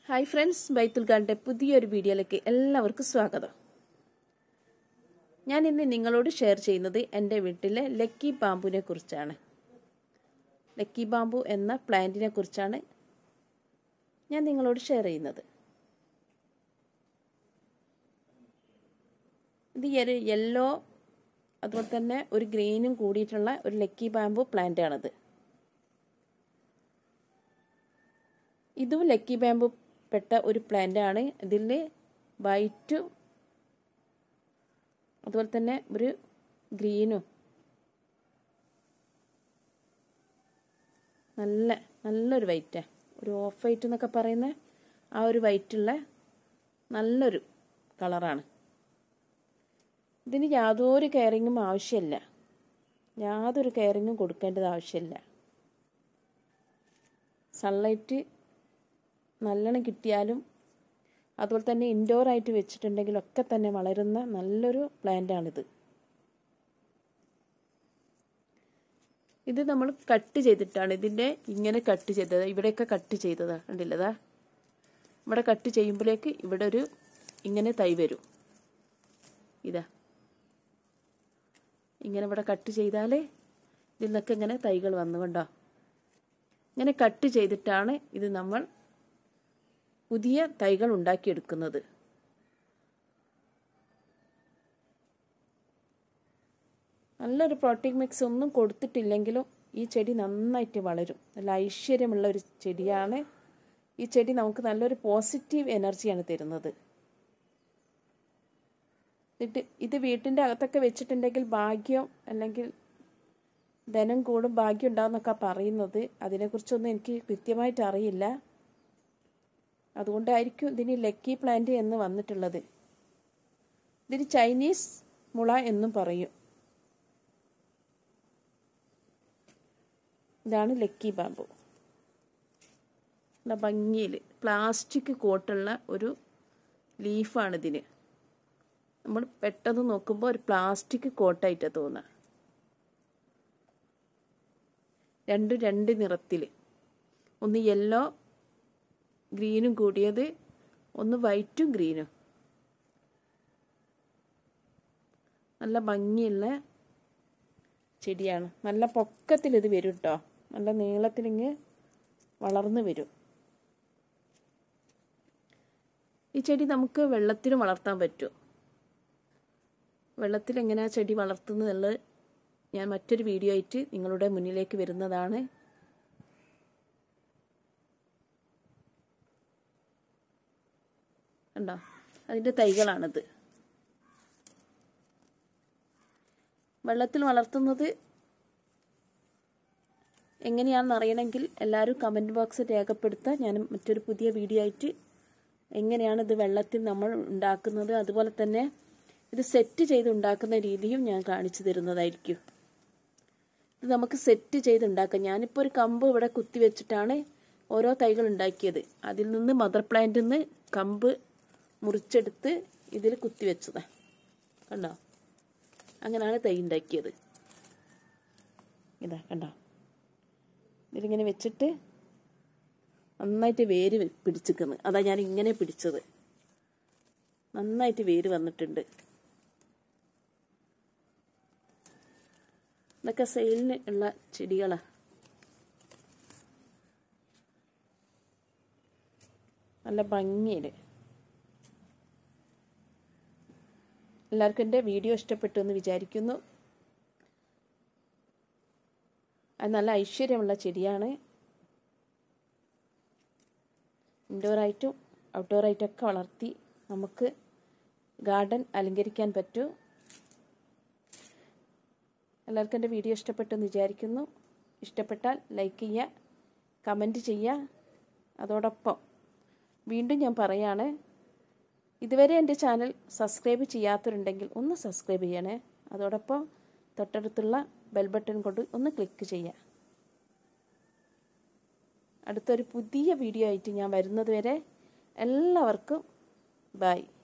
Hi friends, ബൈത്തുൽ ഗാന്റെ പുതിയൊരു വീഡിയോയിലേക്ക് എല്ലാവർക്കും സ്വാഗതം. ഞാൻ ഇന്ന് നിങ്ങളോട് ഷെയർ ചെയ്യുന്നത് എൻ്റെ വീട്ടിലെ ലക്കി ബാമ്പുവിനെ കുറിച്ചാണ്. ലക്കി ബാമ്പു എന്ന പ്ലാന്റിനെ കുറിച്ചാണ് ഞാൻ നിങ്ങളോട് ഷെയർ ചെയ്യുന്നത്. ഇത് ഒരു യെല്ലോ അതുപോലെ തന്നെ ഒരു ഗ്രീനും കൂടിയിട്ടുള്ള ഒരു ലക്കി ബാമ്പു പ്ലാന്റ് ആണിത്. ഇതും ലക്കി ബാമ്പു പെട്ട ഒരു പ്ലാന്റ് ആണ്. ഇതിൽ വൈറ്റും അതുപോലെ തന്നെ ഒരു ഗ്രീനും നല്ലൊരു വൈറ്റാണ്. ഒരു ഓഫ് വൈറ്റ് എന്നൊക്കെ പറയുന്ന ആ ഒരു വൈറ്റുള്ള നല്ലൊരു കളറാണ്. ഇതിന് യാതൊരു കെയറിങ്ങും ആവശ്യമില്ല, യാതൊരു കെയറിങ്ങും കൊടുക്കേണ്ടത് ആവശ്യമില്ല. സൺലൈറ്റ് നല്ലോണം കിട്ടിയാലും അതുപോലെ തന്നെ ഇൻഡോർ ആയിട്ട് വെച്ചിട്ടുണ്ടെങ്കിലൊക്കെ തന്നെ വളരുന്ന നല്ലൊരു പ്ലാന്റാണിത്. ഇത് നമ്മൾ കട്ട് ചെയ്തിട്ടാണ് ഇതിൻ്റെ ഇങ്ങനെ കട്ട് ചെയ്തത്. ഇവിടെയൊക്കെ കട്ട് ചെയ്തതാണ്, കണ്ടില്ലതാ. ഇവിടെ കട്ട് ചെയ്യുമ്പോഴേക്ക് ഇവിടെ ഒരു ഇങ്ങനെ തൈ വരും. ഇതാ ഇങ്ങനെ ഇവിടെ കട്ട് ചെയ്താൽ ഇതിൽ നിന്നൊക്കെ ഇങ്ങനെ തൈകൾ വന്നുകൊണ്ടോ. ഇങ്ങനെ കട്ട് ചെയ്തിട്ടാണ് ഇത് നമ്മൾ പുതിയ തൈകൾ ഉണ്ടാക്കിയെടുക്കുന്നത്. നല്ലൊരു പ്രോട്ടീൻ മിക്സ് ഒന്നും കൊടുത്തിട്ടില്ലെങ്കിലും ഈ ചെടി നന്നായിട്ട് വളരും. നല്ല ഐശ്വര്യമുള്ള ഒരു ചെടിയാണ് ഈ ചെടി. നമുക്ക് നല്ലൊരു പോസിറ്റീവ് എനർജിയാണ് തരുന്നത്. ഇത് വീട്ടിൻ്റെ അകത്തൊക്കെ വെച്ചിട്ടുണ്ടെങ്കിൽ ഭാഗ്യം അല്ലെങ്കിൽ ധനം കൂടും, ഭാഗ്യം ഉണ്ടാകുന്നൊക്കെ പറയുന്നത്. അതിനെക്കുറിച്ചൊന്നും എനിക്ക് കൃത്യമായിട്ട് അറിയില്ല. അതുകൊണ്ടായിരിക്കും ഇതിന് ലക്കി പ്ലാന്റ് എന്ന് വന്നിട്ടുള്ളത്. ഇതിന് ചൈനീസ് മുള എന്നും പറയും. ഇതാണ് ലക്കി ബാമ്പു. ഭംഗിയിൽ പ്ലാസ്റ്റിക് കോട്ടുള്ള ഒരു ലീഫാണിതിന്. നമ്മൾ പെട്ടെന്ന് നോക്കുമ്പോൾ ഒരു പ്ലാസ്റ്റിക് കോട്ടായിട്ടാണ് തോന്നുക. രണ്ട് നിറത്തിൽ, ഒന്ന് യെല്ലോ ഗ്രീനും കൂടിയത്, ഒന്ന് വൈറ്റും ഗ്രീനും. നല്ല ഭംഗിയുള്ള ചെടിയാണ്. നല്ല പൊക്കത്തിൽ ഇത് വരും കേട്ടോ. നല്ല നീളത്തിലിങ്ങ് വളർന്നു വരും. ഈ ചെടി നമുക്ക് വെള്ളത്തിലും വളർത്താൻ പറ്റും. വെള്ളത്തിൽ എങ്ങനെയാണ് ചെടി വളർത്തുന്നതെന്നുള്ളത് ഞാൻ മറ്റൊരു വീഡിയോ ആയിട്ട് നിങ്ങളുടെ മുന്നിലേക്ക് വരുന്നതാണ്. കണ്ടോ, അതിൻ്റെ തൈകളാണിത്. വെള്ളത്തിൽ വളർത്തുന്നത് എങ്ങനെയാണെന്ന് അറിയണമെങ്കിൽ എല്ലാവരും കമൻറ്റ് ബോക്സിൽ രേഖപ്പെടുത്തുക. ഞാൻ മറ്റൊരു പുതിയ വീഡിയോ ആയിട്ട് എങ്ങനെയാണ് ഇത് വെള്ളത്തിൽ നമ്മൾ ഉണ്ടാക്കുന്നത്, അതുപോലെ തന്നെ ഇത് സെറ്റ് ചെയ്ത് ഉണ്ടാക്കുന്ന രീതിയും ഞാൻ കാണിച്ചു തരുന്നതായിരിക്കും. ഇത് നമുക്ക് സെറ്റ് ചെയ്ത് ഉണ്ടാക്കാം. ഞാനിപ്പോൾ ഒരു കമ്പ് ഇവിടെ കുത്തി വെച്ചിട്ടാണ് ഓരോ തൈകൾ ഉണ്ടാക്കിയത്. അതിൽ നിന്ന് മദർ പ്ലാന്റിൽ നിന്ന് കമ്പ് മുറിച്ചെടുത്ത് ഇതിൽ കുത്തി വെച്ചതാണ്. കണ്ടോ, അങ്ങനെയാണ് തൈ ഉണ്ടാക്കിയത്. ഇതാ കണ്ടോ, ഇതിലിങ്ങനെ വെച്ചിട്ട് നന്നായിട്ട് വേര് പിടിച്ചിരിക്കുന്നു. അതാ ഞാൻ ഇങ്ങനെ പിടിച്ചത്. നന്നായിട്ട് വേര് വന്നിട്ടുണ്ട്. ഇതൊക്കെ സെയിലിന് ഉള്ള ചെടികളാണ്. നല്ല ഭംഗിയിൽ. എല്ലാവർക്കും എൻ്റെ വീഡിയോ ഇഷ്ടപ്പെട്ടു എന്ന് വിചാരിക്കുന്നു. അത് നല്ല ഐശ്വര്യമുള്ള ചെടിയാണ്. ഇൻഡോറായിട്ടും ഔട്ട്ഡോറായിട്ടൊക്കെ വളർത്തി നമുക്ക് ഗാർഡൻ അലങ്കരിക്കാൻ പറ്റും. എല്ലാവർക്കും എൻ്റെ വീഡിയോ ഇഷ്ടപ്പെട്ടു എന്ന് വിചാരിക്കുന്നു. ഇഷ്ടപ്പെട്ടാൽ ലൈക്ക് ചെയ്യുക, കമൻറ്റ് ചെയ്യുക. അതോടൊപ്പം വീണ്ടും ഞാൻ പറയാണ്, ഇതുവരെ എൻ്റെ ചാനൽ സബ്സ്ക്രൈബ് ചെയ്യാത്തവരുണ്ടെങ്കിൽ ഒന്ന് സബ്സ്ക്രൈബ് ചെയ്യണേ. അതോടൊപ്പം തൊട്ടടുത്തുള്ള ബെൽ ബട്ടൺ കൊണ്ട് ഒന്ന് ക്ലിക്ക് ചെയ്യുക. അടുത്തൊരു പുതിയ വീഡിയോ ആയിട്ട് ഞാൻ വരുന്നത് വരെ എല്ലാവർക്കും ബൈ.